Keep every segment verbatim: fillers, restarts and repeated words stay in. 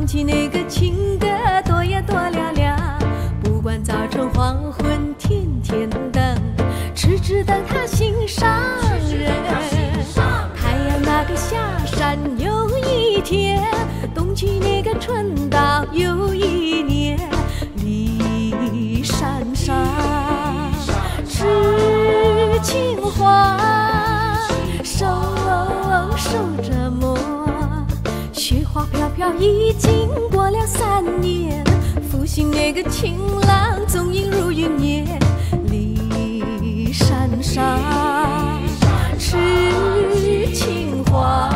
起那个情歌多呀多了了，不管早晨黄昏天天等，痴痴等他心上人。太阳那个下山又一天，冬去那个春到又一年。梨山上痴情花，手手着摸，雪花飘飘已经过了三年，复兴那个情郎踪影如云烟。梨山上痴情花，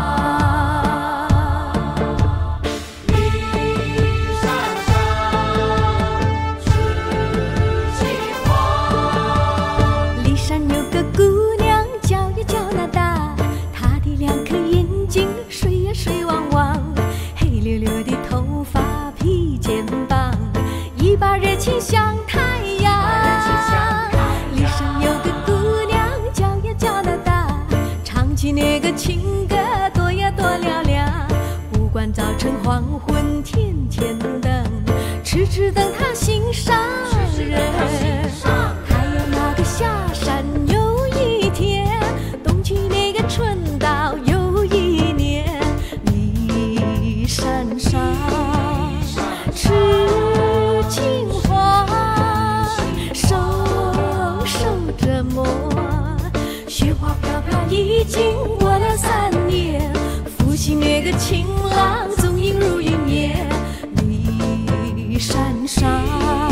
梨山有个姑娘叫呀叫那达，她的两颗眼睛水呀水汪汪，黑溜溜的头发披肩膀，一把热情像太阳。梨山有个姑娘叫呀叫那达，唱起那个情歌多呀多了了，不管早晨黄昏天天等，痴痴等他心上人。太阳那个下山又一天，冬去那个春到又一年。梨山上痴情花，手手着摸，雪花飘飘已经过了三年，复兴那个情郎踪影如云烟。梨山上